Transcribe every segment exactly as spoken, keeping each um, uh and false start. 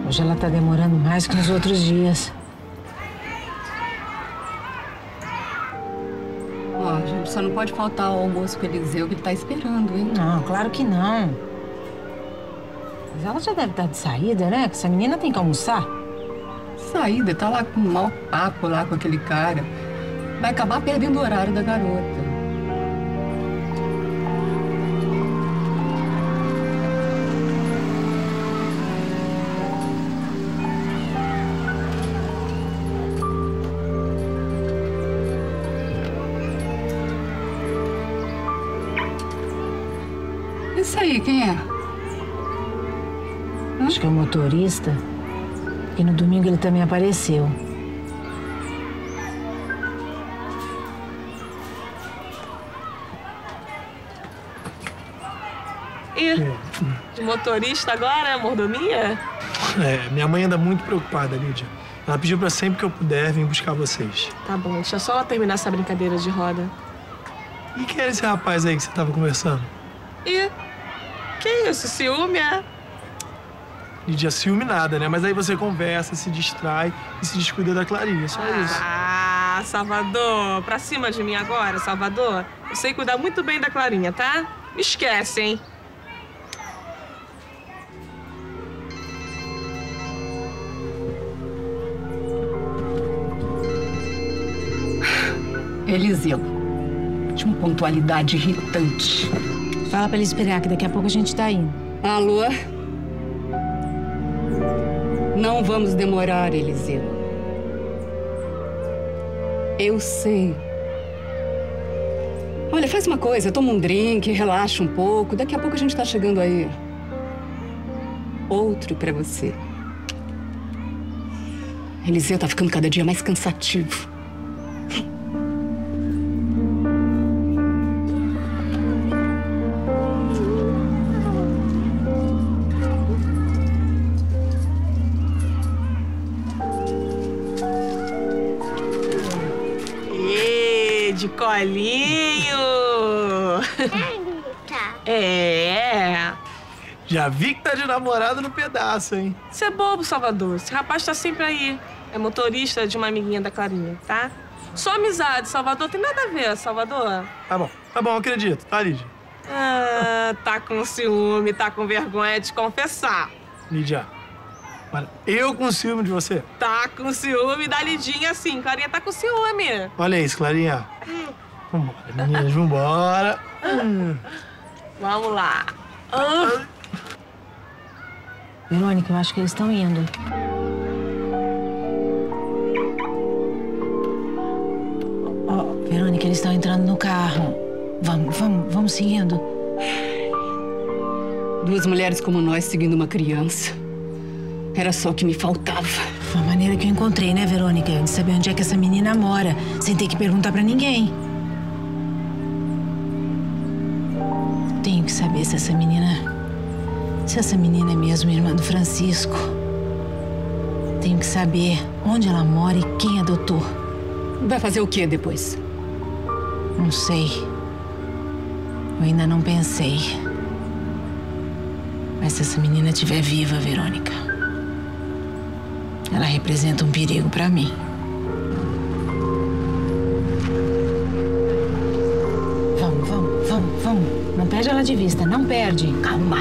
Hoje ela tá demorando mais que nos outros dias. Ó, a gente só não pode faltar o almoço com o Eliseu, que ele tá esperando, hein? Não, claro que não. Mas ela já deve estar de saída, né? Que essa menina tem que almoçar. Saída, tá lá com um mau papo lá com aquele cara. Vai acabar perdendo o horário da garota. Isso aí, quem é? Acho que é o motorista. E no domingo ele também apareceu. E de motorista agora, mordomia? É, minha mãe anda muito preocupada, Lídia. Ela pediu pra sempre que eu puder vir buscar vocês. Tá bom, deixa só ela terminar essa brincadeira de roda. E quem era esse rapaz aí que você tava conversando? E que isso, ciúme, é? Lídia, ciúme nada, né? Mas aí você conversa, se distrai e se descuida da Clarinha, só isso. Ah, Salvador, pra cima de mim agora, Salvador. Eu sei cuidar muito bem da Clarinha, tá? Me esquece, hein? Eliseu, de uma pontualidade irritante. Fala pra ele esperar, que daqui a pouco a gente tá indo. Alô? Não vamos demorar, Eliseu. Eu sei. Olha, faz uma coisa, toma um drink, relaxa um pouco. Daqui a pouco a gente tá chegando aí. Outro pra você. Eliseu tá ficando cada dia mais cansativo. De colinho! É! Já vi que tá de namorado no pedaço, hein? Você é bobo, Salvador. Esse rapaz tá sempre aí. É motorista de uma amiguinha da Clarinha, tá? Só amizade, Salvador. Tem nada a ver, Salvador. Tá bom, tá bom, acredito. Tá, Lídia? Ah, tá com ciúme, tá com vergonha de confessar. Lídia, olha, eu com ciúme de você. Tá com ciúme da Lidinha, sim. Clarinha tá com ciúme. Olha isso, Clarinha. Vambora, meninas, vambora. Hum. Vamos lá. Ah. Verônica, eu acho que eles estão indo. Ó, oh, Verônica, eles estão entrando no carro. Vamos, vamos, vamos seguindo. Duas mulheres como nós seguindo uma criança. Era só o que me faltava. Foi a maneira que eu encontrei, né, Verônica? De saber onde é que essa menina mora, sem ter que perguntar pra ninguém. Tenho que saber se essa menina... Se essa menina é mesmo irmã do Francisco. Tenho que saber onde ela mora e quem adotou. Vai fazer o quê depois? Não sei. Eu ainda não pensei. Mas se essa menina estiver viva, Verônica, ela representa um perigo pra mim. Vamos, vamos, vamos, vamos. Não perde ela de vista, não perde. Calma.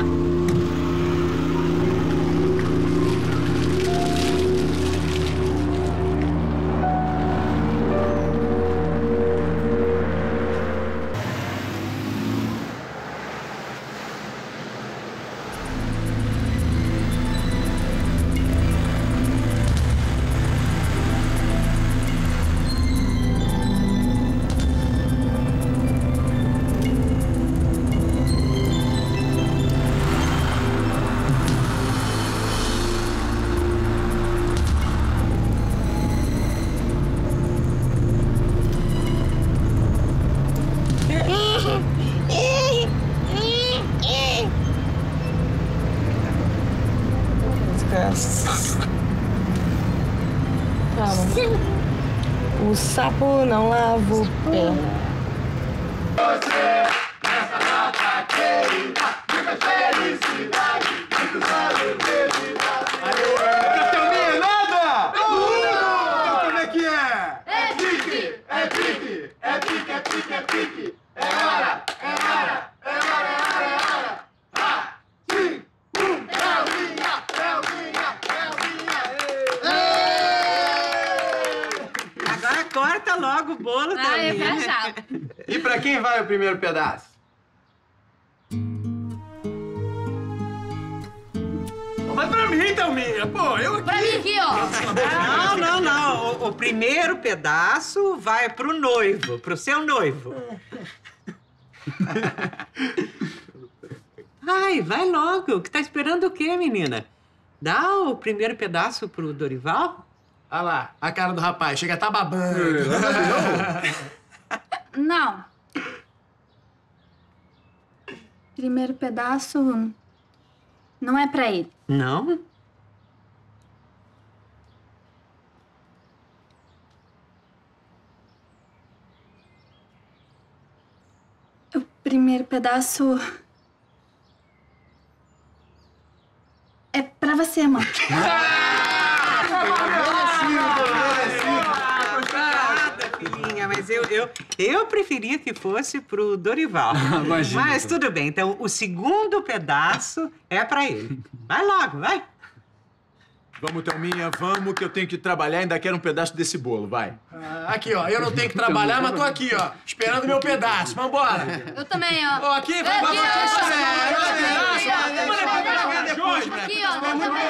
Calma. O sapo não lava o pé. Você, nessa data querida, muita felicidade, muitos anos de vida. corta logo o bolo Ah, também. eu já já. E pra quem vai o primeiro pedaço? Vai pra mim, Thelminha. Pô, eu aqui. Pra mim aqui, ó. Não, não, não. O, o primeiro pedaço vai pro noivo, pro seu noivo. Ai, vai logo. Que tá esperando o quê, menina? Dá o primeiro pedaço pro Dorival? Olha lá, a cara do rapaz. Chega a tá babando. Não. Primeiro pedaço não é pra ele. Não? O primeiro pedaço é pra você, amor. Filhinha, mas eu, eu, eu preferia que fosse pro Dorival. Imagina. Mas tudo bem, então o segundo pedaço é pra ele. Vai logo, vai. Vamos, Thelminha, vamos, que eu tenho que trabalhar e ainda quero um pedaço desse bolo, vai. Ah, aqui, ó. Eu não tenho que trabalhar, mas tô aqui, ó. Esperando meu pedaço. Vambora. Eu também, ó. Ó, aqui, vai, vai, vai. Aqui, ó.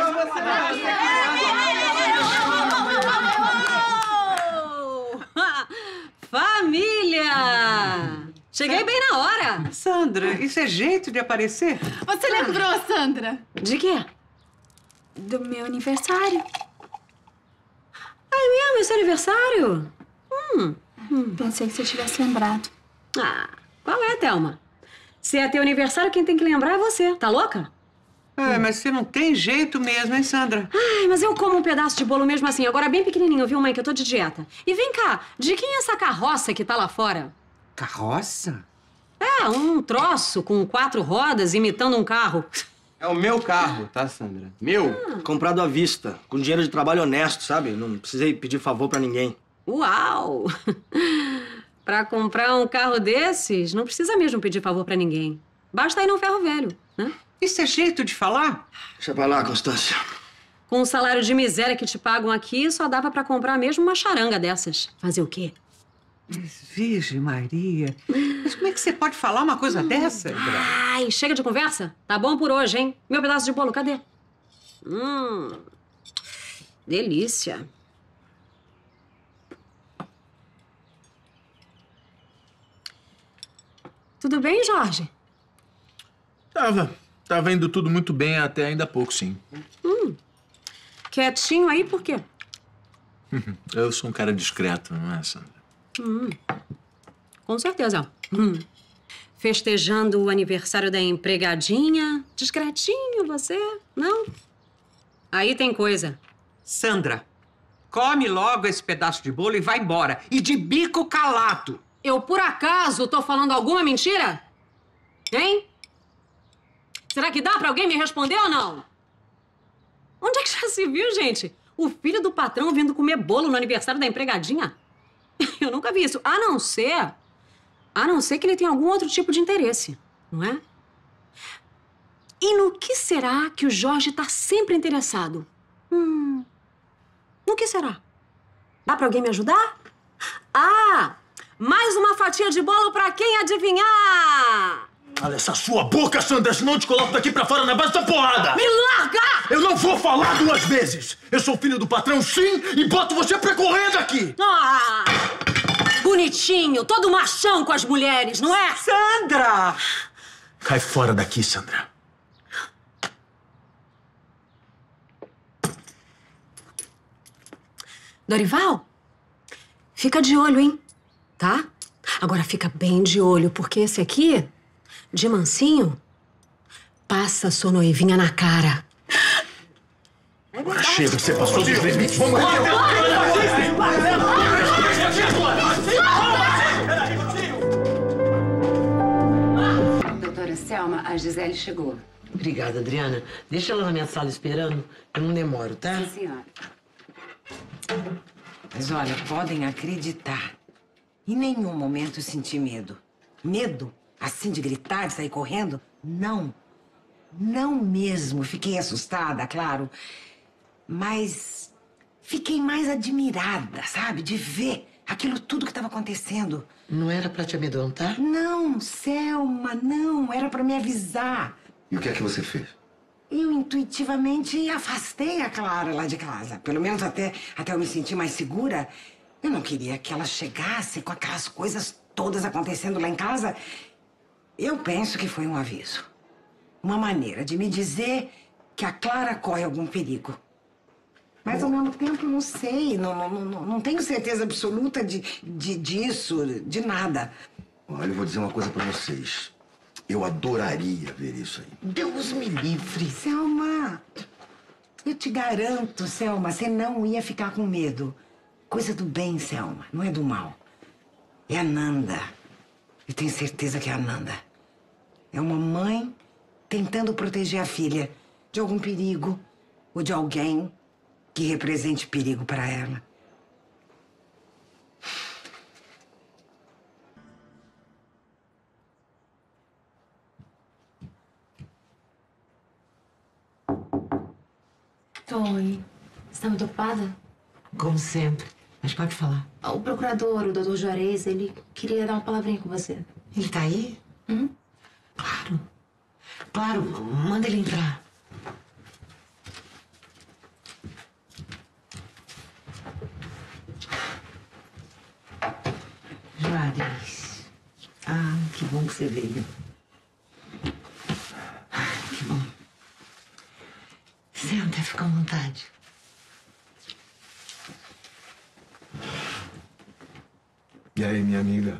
Família! Cheguei bem na hora. Sandra, isso é jeito de aparecer? Você lembrou, Sandra? De quê? Do meu aniversário. Ah, é mesmo? Esse aniversário? Hum. Hum, pensei que você tivesse lembrado. Ah, qual é, Thelma? Se é teu aniversário, quem tem que lembrar é você. Tá louca? É, mas você não tem jeito mesmo, hein, Sandra? Ai, mas eu como um pedaço de bolo mesmo assim. Agora bem pequenininho, viu, mãe? Que eu tô de dieta. E vem cá, de quem é essa carroça que tá lá fora? Carroça? É, um troço com quatro rodas imitando um carro. É o meu carro, tá, Sandra? Meu. Comprado à vista, com dinheiro de trabalho honesto, sabe? Não precisei pedir favor pra ninguém. Uau! Pra comprar um carro desses, não precisa mesmo pedir favor pra ninguém. Basta ir num ferro velho, né? Isso é jeito de falar? Deixa pra lá, Constância. Com o salário de miséria que te pagam aqui, só dava pra comprar mesmo uma charanga dessas. Fazer o quê? Virgem Maria. Mas como é que você pode falar uma coisa dessa? Ai, chega de conversa. Tá bom por hoje, hein? Meu pedaço de bolo, cadê? Hum, delícia. Tudo bem, Jorge? Tava. Tava indo tudo muito bem até ainda há pouco, sim. Hum, quietinho aí por quê? Eu sou um cara discreto, não é, Sandra? Hum, com certeza. Hum. Festejando o aniversário da empregadinha. Discretinho você, não? Aí tem coisa. Sandra, come logo esse pedaço de bolo e vai embora. E de bico calado. Eu, por acaso, tô falando alguma mentira? Hein? Será que dá pra alguém me responder ou não? Onde é que já se viu, gente? O filho do patrão vindo comer bolo no aniversário da empregadinha? Eu nunca vi isso. A não ser... A não ser que ele tenha algum outro tipo de interesse, não é? E no que será que o Jorge tá sempre interessado? Hum... No que será? Dá pra alguém me ajudar? Ah! Mais uma fatia de bolo pra quem adivinhar! Olha essa sua boca, Sandra, senão eu te coloco daqui pra fora na base da porrada! Me larga! Eu não vou falar duas vezes! Eu sou filho do patrão, sim, e boto você pra correr daqui! Ah! Bonitinho, todo machão com as mulheres, não é? Sandra! Cai fora daqui, Sandra. Dorival, fica de olho, hein? Tá? Agora fica bem de olho, porque esse aqui, de mansinho, passa sua noivinha na cara. Agora chega, você passou dos limites. Vamos lá! Doutora Selma, a Gisele chegou. Obrigada, Adriana. Deixa ela na minha sala esperando, eu não demoro, tá? Sim, senhora. Mas olha, podem acreditar. Em nenhum momento eu senti medo. Medo? Assim de gritar, de sair correndo? Não. Não mesmo. Fiquei assustada, claro. Mas fiquei mais admirada, sabe? De ver Aquilo tudo que estava acontecendo. Não era pra te amedrontar? Não, Selma, não. Era pra me avisar. E o que é que você fez? Eu intuitivamente afastei a Clara lá de casa. Pelo menos até, até eu me sentir mais segura. Eu não queria que ela chegasse com aquelas coisas todas acontecendo lá em casa. Eu penso que foi um aviso. Uma maneira de me dizer que a Clara corre algum perigo. Mas, ao mesmo tempo, não sei. Não, não, não, não tenho certeza absoluta de, de, disso, de nada. Olha, eu vou dizer uma coisa pra vocês. Eu adoraria ver isso aí. Deus me livre. Selma, eu te garanto, Selma, você não ia ficar com medo. Coisa do bem, Selma, não é do mal. É a Nanda. Eu tenho certeza que é a Nanda. É uma mãe tentando proteger a filha de algum perigo ou de alguém que represente perigo para ela. Oi. Você tá muito ocupada? Como sempre. Mas pode falar. O procurador, o doutor Juarez, ele queria dar uma palavrinha com você. Ele tá aí? Uhum. Claro. Claro, manda ele entrar. Juarez. Ah, que bom que você veio. Ah, que bom. Senta, fica à vontade. E aí, minha amiga?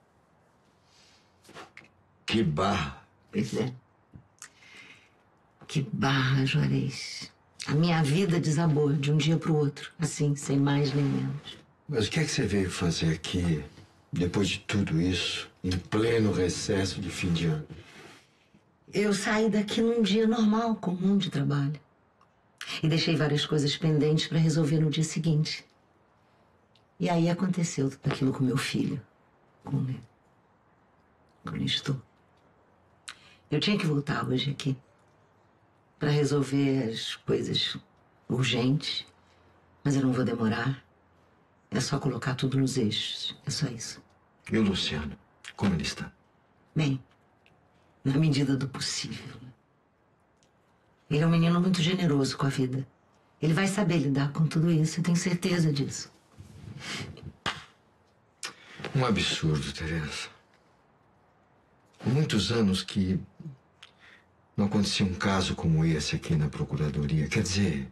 Que barra. Pois é. Que barra, Juarez. A minha vida desabou de um dia pro outro, assim, sem mais nem menos. Mas o que é que você veio fazer aqui, depois de tudo isso, em pleno recesso de fim de ano? Eu saí daqui num dia normal, comum de trabalho. E deixei várias coisas pendentes para resolver no dia seguinte. E aí aconteceu tudo aquilo com meu filho, com o com o Nestor. Eu tinha que voltar hoje aqui para resolver as coisas urgentes, mas eu não vou demorar. É só colocar tudo nos eixos, é só isso. E o Luciano, como ele está? Bem, na medida do possível. Ele é um menino muito generoso com a vida. Ele vai saber lidar com tudo isso, eu tenho certeza disso. Um absurdo, Teresa. Há muitos anos que não acontecia um caso como esse aqui na Procuradoria. Quer dizer,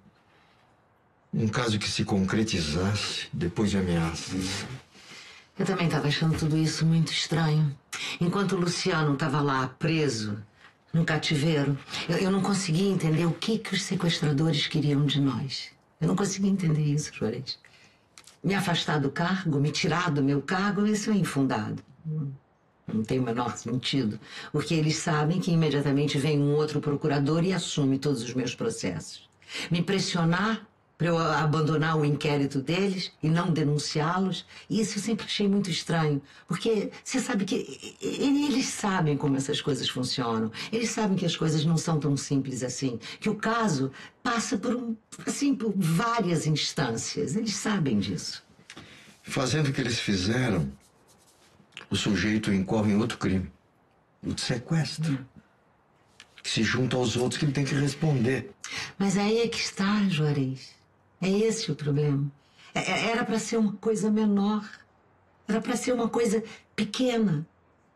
um caso que se concretizasse depois de ameaças. Eu também estava achando tudo isso muito estranho. Enquanto o Luciano estava lá, preso, no cativeiro, eu, eu não conseguia entender o que, que os sequestradores queriam de nós. Eu não conseguia entender isso, Juarez. Me afastar do cargo, me tirar do meu cargo, isso é infundado. Não, não tem o menor sentido. Porque eles sabem que imediatamente vem um outro procurador e assume todos os meus processos. Me pressionar para eu abandonar o inquérito deles e não denunciá-los, isso eu sempre achei muito estranho. Porque você sabe que eles sabem como essas coisas funcionam. Eles sabem que as coisas não são tão simples assim. Que o caso passa por, um, assim, por várias instâncias. Eles sabem disso. Fazendo o que eles fizeram, o sujeito incorre em outro crime. O de sequestro. Hum. Que se junta aos outros que ele tem que responder. Mas aí é que está, Juarez. É esse o problema. Era para ser uma coisa menor. Era para ser uma coisa pequena.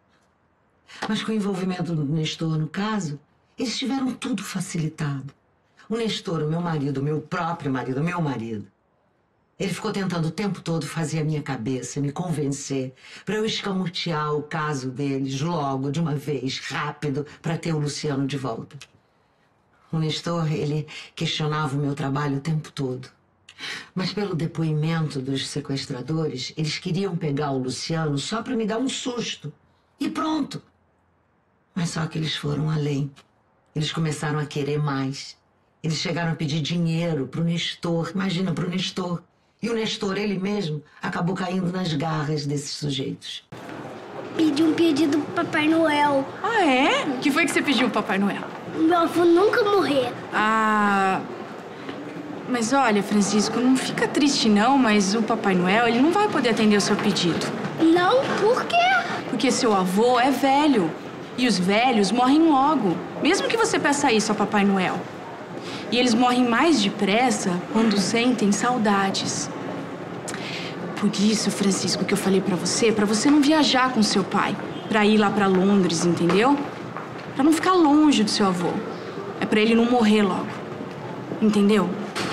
Mas com o envolvimento do Nestor no caso, eles tiveram tudo facilitado. O Nestor, o meu marido, o meu próprio marido, o meu marido, ele ficou tentando o tempo todo fazer a minha cabeça, me convencer, para eu escamotear o caso deles logo, de uma vez, rápido, para ter o Luciano de volta. O Nestor, ele questionava o meu trabalho o tempo todo. Mas pelo depoimento dos sequestradores, eles queriam pegar o Luciano só para me dar um susto. E pronto. Mas só que eles foram além. Eles começaram a querer mais. Eles chegaram a pedir dinheiro pro Nestor. Imagina, pro Nestor. E o Nestor, ele mesmo, acabou caindo nas garras desses sujeitos. Pedi um pedido pro Papai Noel. Ah, é? O que foi que você pediu pro Papai Noel? Meu avô nunca morrer. Ah... mas olha, Francisco, não fica triste não, mas o Papai Noel, ele não vai poder atender o seu pedido. Não? Por quê? Porque seu avô é velho. E os velhos morrem logo, mesmo que você peça isso ao Papai Noel. E eles morrem mais depressa quando sentem saudades. Por isso, Francisco, que eu falei pra você, pra você não viajar com seu pai, pra ir lá pra Londres, entendeu? Pra não ficar longe do seu avô. É pra ele não morrer logo. Entendeu?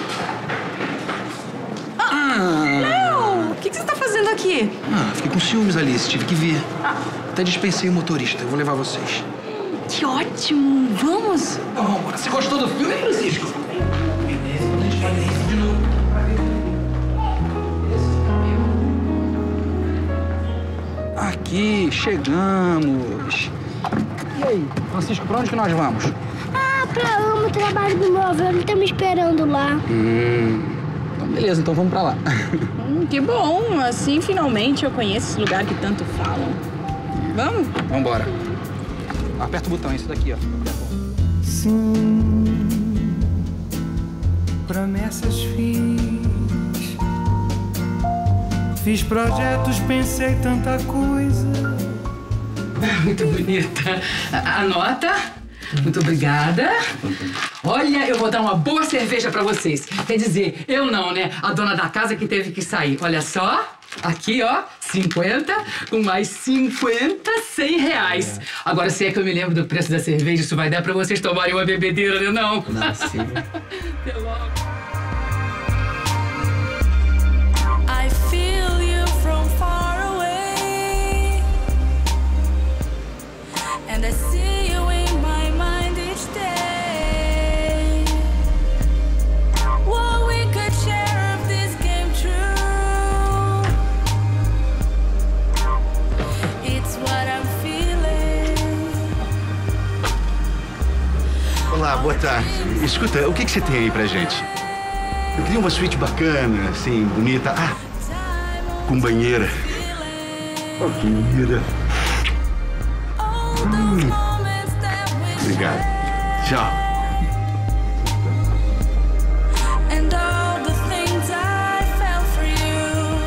Ah! Léo! O que, que você tá fazendo aqui? Ah, fiquei com ciúmes, Alice. Tive que vir. Até dispensei o motorista. Eu vou levar vocês. Que ótimo! Vamos! Vamos, bora. Você gostou do filme, Francisco? Beleza, a gente vai ver isso de novo. Aqui, chegamos. E aí, Francisco, pra onde que nós vamos? Ah, pra amo o trabalho do meu avô, ele tá me esperando lá. Hum, então beleza, então vamos pra lá. Hum, que bom! Assim, finalmente, eu conheço esse lugar que tanto falam. Vamos? Vambora. Aperta o botão, esse daqui, ó. Sim, promessas fiz. Fiz projetos, pensei tanta coisa. Muito bonita. Anota. Muito obrigada. Olha, eu vou dar uma boa cerveja pra vocês. Quer dizer, eu não, né? A dona da casa que teve que sair. Olha só. Aqui, ó, cinquenta, com mais cinquenta, cem reais. Agora, se é que eu me lembro do preço da cerveja, isso vai dar pra vocês tomarem uma bebedeira, né, não? Não, sim. Até logo. I feel you from far away, and I see you in my mind each day. What we could share if this came true, it's what I'm feeling. Olá, boa tarde. Escuta, o que, que você tem aí pra gente? Eu queria uma suíte bacana, assim, bonita. Ah, com banheira. Oh, que linda. Hum. Obrigado. Tchau. And all the things I felt for you.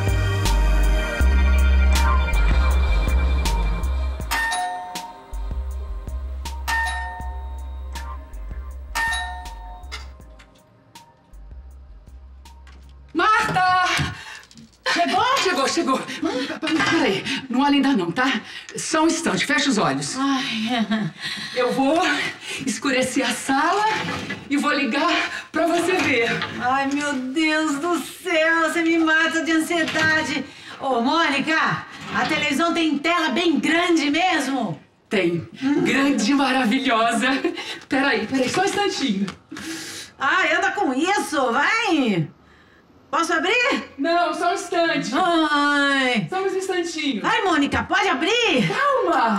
Marta! Chegou? Chegou, chegou. Peraí, não olha ainda não, tá? Só um instante, fecha os olhos. Ai, eu vou escurecer a sala e vou ligar pra você ver. Ai, meu Deus do céu, você me mata de ansiedade. Ô, Mônica, a televisão tem tela bem grande mesmo? Tem. Grande e maravilhosa. Peraí, peraí, só um instantinho. Ai, anda com isso, vai! Posso abrir? Não, só um instante. Ai. Só um instantinho. Vai, Mônica, pode abrir? Calma.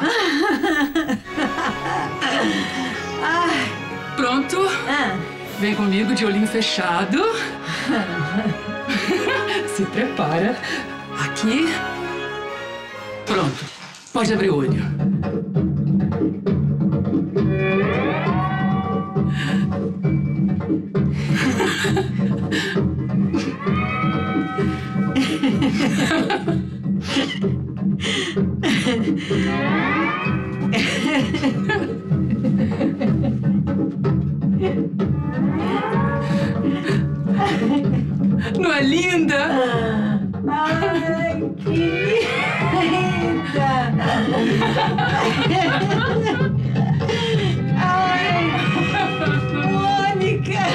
Ai. Pronto? Ah. Vem comigo de olhinho fechado. Se prepara. Aqui. Pronto. Pode abrir o olho. Não é linda? Ai, que linda! Ai, Mônica!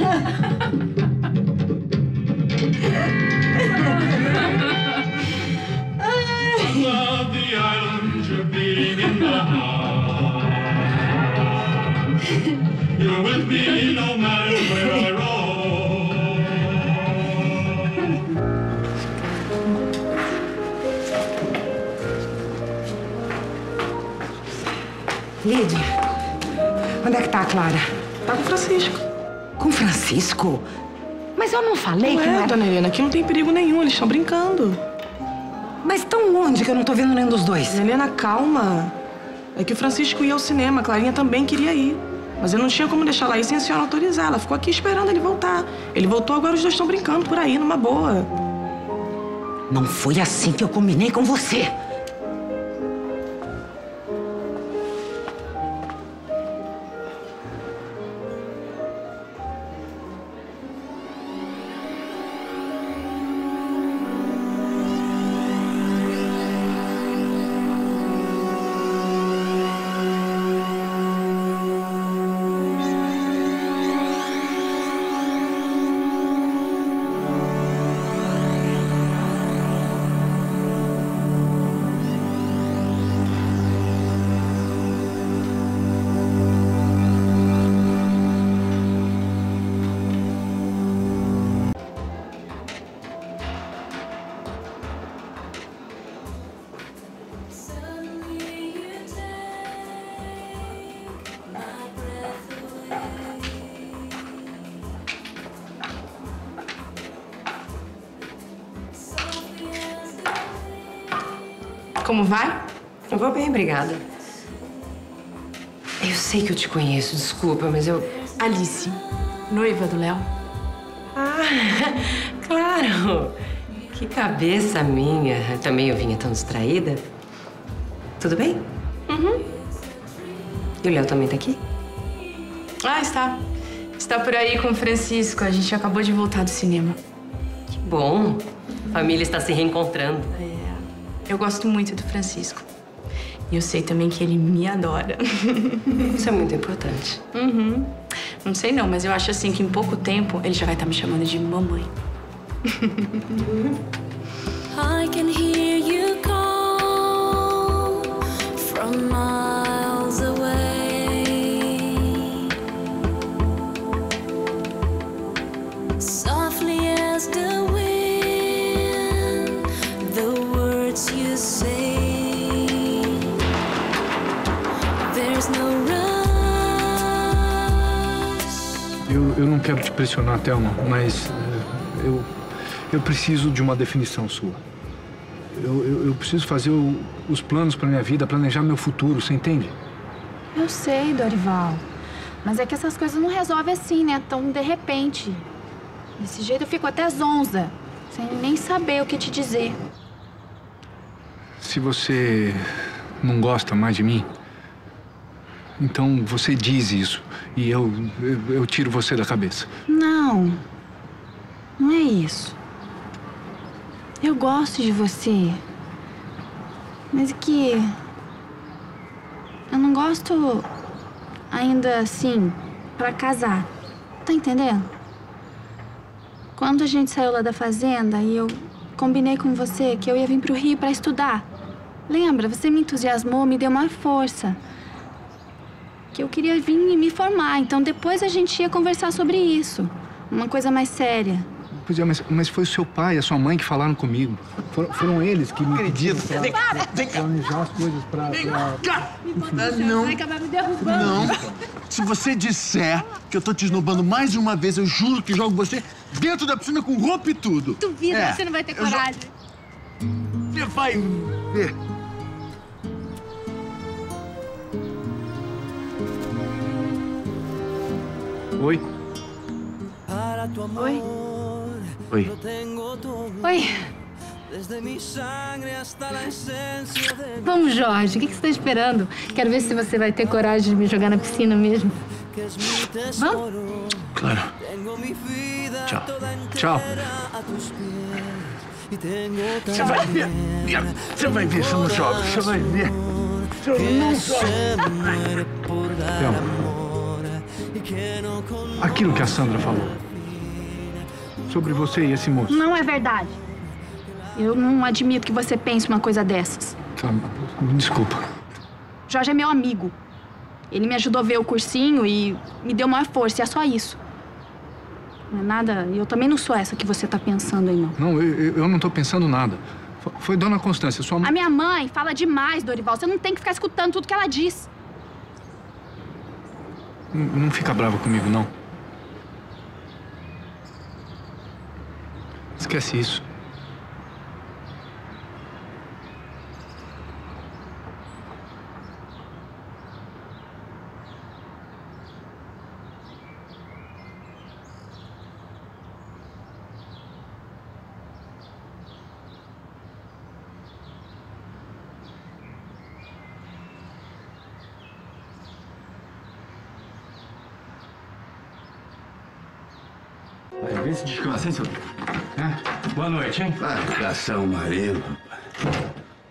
Above the island, you're beating in the heart. You're with me no matter where I roam. Lídia, onde é que tá a Clara? Tá com o Francisco. Com o Francisco? Mas eu não falei não que é, não era... dona Helena, aqui não tem perigo nenhum, eles estão brincando. Mas estão longe que eu não tô vendo nenhum dos dois? Helena, calma. É que o Francisco ia ao cinema, a Clarinha também queria ir. Mas eu não tinha como deixar ela ir sem a senhora autorizar. Ela ficou aqui esperando ele voltar. Ele voltou, agora os dois estão brincando por aí, numa boa. Não foi assim que eu combinei com você. Como vai? Eu vou bem, obrigada. Eu sei que eu te conheço, desculpa, mas eu... Alice, noiva do Léo. Ah, claro! Que cabeça minha. Também eu vinha tão distraída. Tudo bem? Uhum. E o Léo também tá aqui? Ah, está. Está por aí com o Francisco. A gente acabou de voltar do cinema. Que bom. A família está se reencontrando. É. Eu gosto muito do Francisco. E eu sei também que ele me adora. Isso é muito importante. Uhum. Não sei não, mas eu acho assim que em pouco tempo ele já vai estar me chamando de mamãe. I can hear you call from miles away, softly as the wind, the words you say, there's no rush. Eu, eu não quero te pressionar, Thelma, mas eh, eu, eu preciso de uma definição sua. Eu, eu, eu preciso fazer o, os planos para minha vida, planejar meu futuro, você entende? Eu sei, Dorival. Mas é que essas coisas não resolvem assim, né? Tão de repente. Desse jeito eu fico até zonza, sem nem saber o que te dizer. Se você não gosta mais de mim, então você diz isso e eu, eu, eu tiro você da cabeça. Não. Não é isso. Eu gosto de você. Mas é que... eu não gosto ainda assim pra casar. Tá entendendo? Quando a gente saiu lá da fazenda e eu combinei com você que eu ia vir pro Rio pra estudar. Lembra? Você me entusiasmou, me deu uma força. Que eu queria vir e me formar. Então depois a gente ia conversar sobre isso. Uma coisa mais séria. Pois é, mas, mas foi o seu pai e a sua mãe que falaram comigo. Foram, foram eles que me pediram pra, Vem cá, vem cá. planejar as coisas pra... pra... Não. Vai acabar me derrubando. Não. Se você disser que eu tô te esnobando mais uma vez, eu juro que jogo você dentro da piscina com roupa e tudo. Duvido, É, você não vai ter eu jo- coragem. Você vai ver. Oi? Oi? Oi. Oi. Vamos, Jorge. O que que você está esperando? Quero ver se você vai ter coragem de me jogar na piscina mesmo. Vamos? Claro. Tchau. Tchau. Você vai ver. Você vai ver se eu não jogo. Você vai ver. Se eu não jogo. Thelma, aquilo que a Sandra falou sobre você e esse moço. Não é verdade. Eu não admito que você pense uma coisa dessas. Tá, desculpa. Jorge é meu amigo. Ele me ajudou a ver o cursinho e me deu maior força, e é só isso. Não é nada... Eu também não sou essa que você tá pensando aí, não. Não, eu, eu não tô pensando nada. Foi, foi Dona Constância, sua mãe... A minha mãe fala demais, Dorival. Você não tem que ficar escutando tudo que ela diz. Não, não fica brava comigo, não. Esquece isso. Vai ver se descansa, hein, seu... É? Boa noite, hein? Vai caçar o marido, rapaz.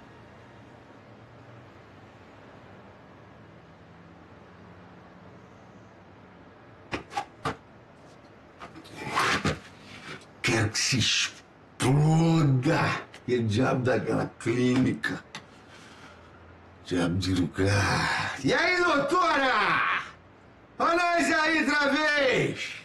Quero que se exploda aquele diabo daquela clínica. Diabo de lugar. E aí, doutora? Olha nós aí outra vez!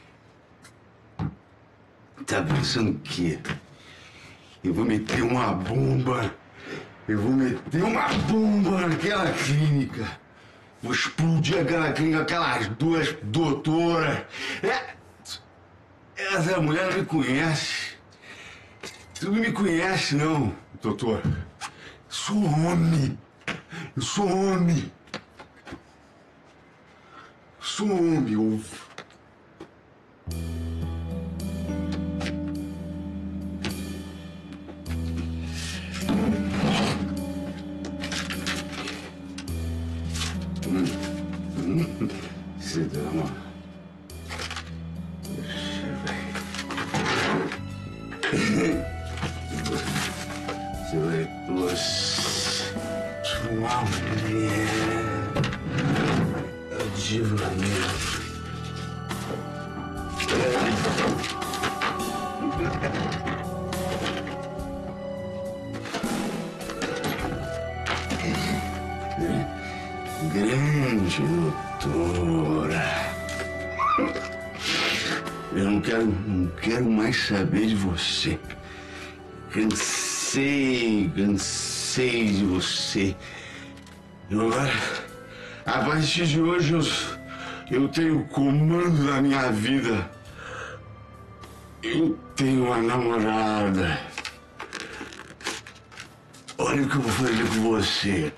Tá pensando o quê? Eu vou meter uma bomba. Eu vou meter uma bomba naquela clínica. Vou explodir aquela clínica, aquelas duas doutoras. É... Essa mulher não me conhece. Tu não me conhece, não, doutor. Eu sou homem. Eu sou homem. Eu sou homem, ouve. Você dá uma... Você vai transformar uma mulher diva mesmo. Grande doutora. Eu não quero, não quero mais saber de você. Cansei, cansei de você. Eu agora, a partir de hoje, eu, eu tenho o comando da minha vida. Eu tenho uma namorada. Olha o que eu vou fazer com você.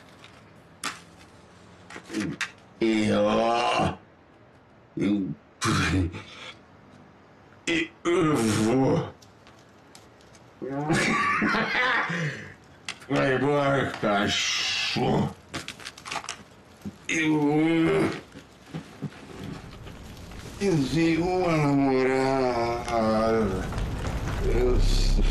E ó, eu, eu vou. Vai embora, cachorro. Eu, eu tenho uma namorada. Eu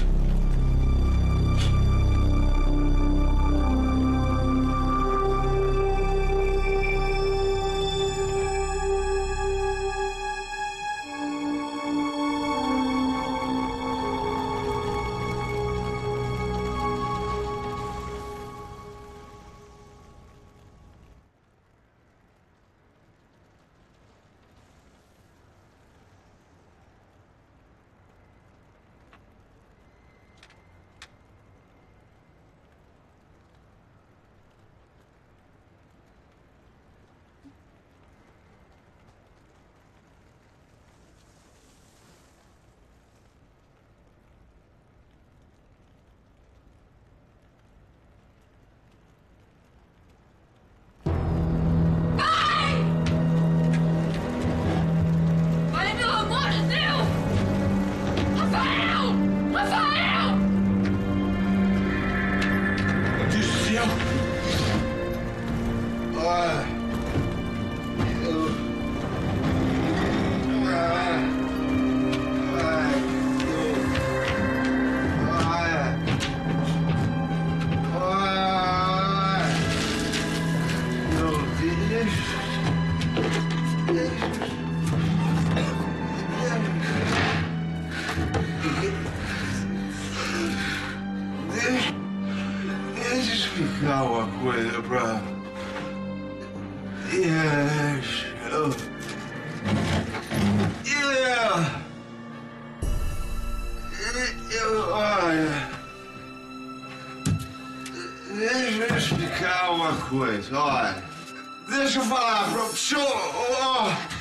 Deixa eu explicar uma coisa pra... Yes. Oh. Yeah. Eu, olha... Deixa eu explicar uma coisa, olha... Deixa eu falar pra... Deixa eu... Oh.